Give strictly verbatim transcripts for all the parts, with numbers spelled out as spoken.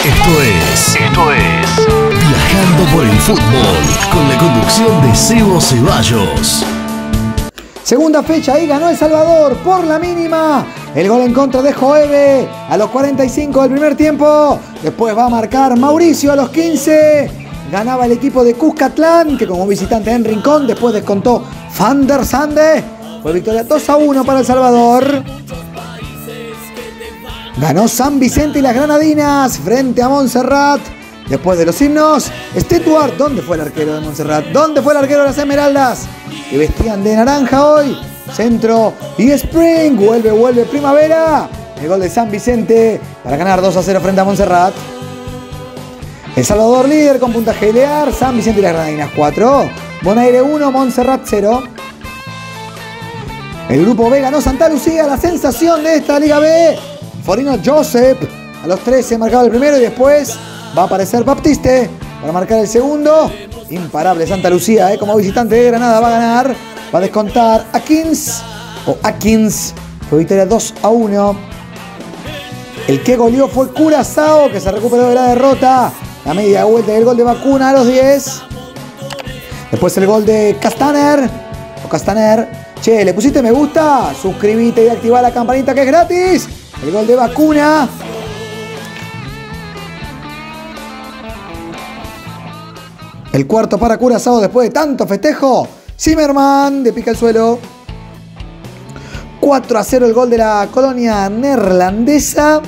Esto es, esto es Viajando por el Fútbol, con la conducción de Sebo Ceballos. Segunda fecha, ahí ganó El Salvador por la mínima. El gol en contra de Joeve a los cuarenta y cinco del primer tiempo. Después va a marcar Mauricio a los quince. Ganaba el equipo de Cuscatlán, que como visitante en Rincón, después descontó Van der Sande. Fue victoria dos a uno para El Salvador. Ganó San Vicente y las Granadinas frente a Montserrat. Después de los himnos, Stewart, ¿dónde fue el arquero de Montserrat? ¿Dónde fue el arquero de las Esmeraldas? Que vestían de naranja hoy. Centro y Spring. Vuelve, vuelve Primavera. El gol de San Vicente para ganar dos a cero frente a Montserrat. El Salvador líder con puntaje Lear. San Vicente y las Granadinas cuatro. Bonaire uno, Montserrat cero. El grupo B ganó Santa Lucía, la sensación de esta Liga B. Forino Joseph a los trece marcaba el primero y después va a aparecer Baptiste para marcar el segundo. Imparable Santa Lucía, ¿eh? Como visitante de Granada va a ganar. Va a descontar Akins o Akins. Fue victoria dos a uno. El que goleó fue Curazao, que se recuperó de la derrota. La media vuelta del gol de Vacuna a los diez. Después el gol de Castaner. O Castaner. Che, ¿le pusiste me gusta? Suscribite y activa la campanita que es gratis. El gol de Vacuna. El cuarto para Curazao después de tanto festejo. Zimmerman de pica al suelo. cuatro a cero el gol de la colonia neerlandesa.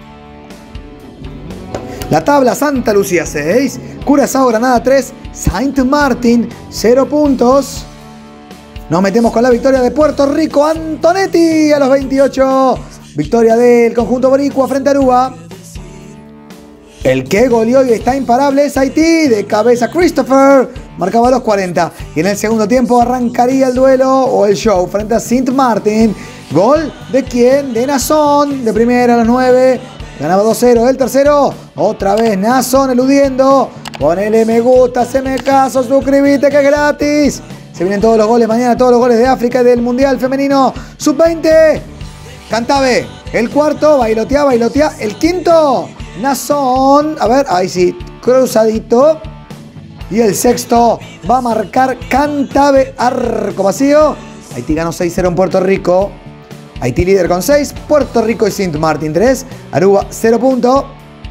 La tabla: Santa Lucía seis, Curazao Granada tres, Saint Martin cero puntos. Nos metemos con la victoria de Puerto Rico. Antonetti a los veintiocho. Victoria del conjunto boricua frente a Aruba. El que goleó y está imparable es Haití. De cabeza Christopher. Marcaba a los cuarenta. Y en el segundo tiempo arrancaría el duelo o el show frente a Saint Martin. Gol de quién? De Nazón. De primera a los nueve. Ganaba dos cero. El tercero. Otra vez Nazón eludiendo. Ponele me gusta, haceme caso, suscríbete que es gratis. Se vienen todos los goles mañana, todos los goles de África y del Mundial Femenino sub veinte. Cantave. El cuarto, bailotea, bailotea. El quinto, Nazón. A ver, ahí sí, cruzadito. Y el sexto va a marcar Cantave, arco vacío. Haití ganó seis cero en Puerto Rico. Haití líder con seis. Puerto Rico y Saint Martin tres. Aruba cero puntos.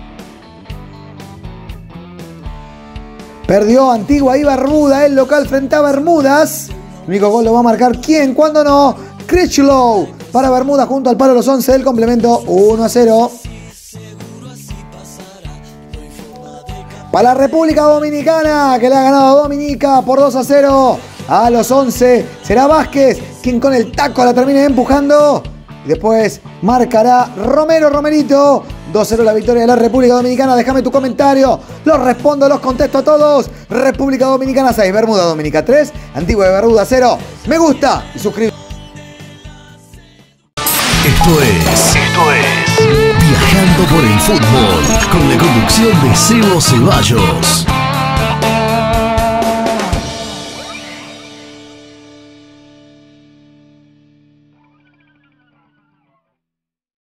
Perdió Antigua y Bermuda, el local frente a Bermudas. El único gol lo va a marcar ¿quién? ¿Cuándo no? Critchlow para Bermuda junto al palo los once del complemento. uno a cero. Para la República Dominicana, que le ha ganado a Dominica por dos a cero. A los once será Vázquez quien con el taco la termine empujando. Y después marcará Romero Romerito. dos cero la victoria de la República Dominicana. Déjame tu comentario. Los respondo, los contesto a todos. República Dominicana seis, Bermuda Dominica tres, Antigua y Barbuda cero. Me gusta y suscríbete. Esto es, esto es Viajando por el Fútbol, con la conducción de Sebo Ceballos.